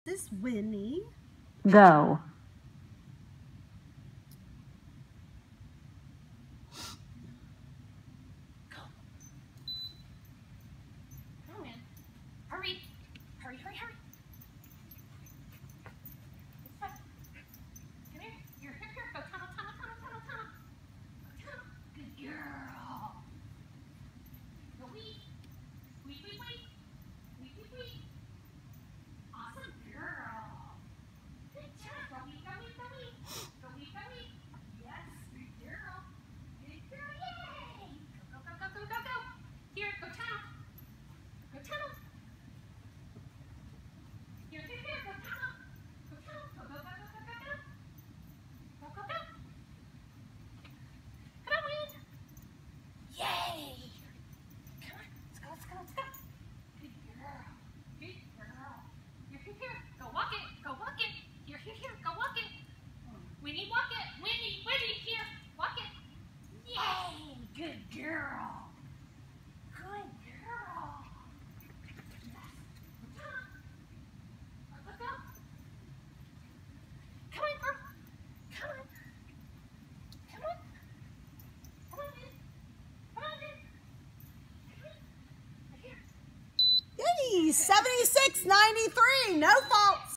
This is Winnie. Go. Come on. Hurry. Hurry, hurry, hurry. It's fine. Come here. Here. Go tunnel. Go tunnel. Good girl. Go wee. Wee. Awesome girl. Good job. Go wee. Yes, good girl. Good girl. Yay. Go. Here, go tunnel. Go tunnel. Here, go tunnel. Go. Go. Come on, Win. Yay. Come on, let's go. Good girl. Here. Go walk it. Here. Go walk it. Winnie, walk it. Winnie, here. Walk it. Yay. Good girl. Yes. Go. Come on, girl. Come on, Vin. Right here. Yay, 76-93, no faults.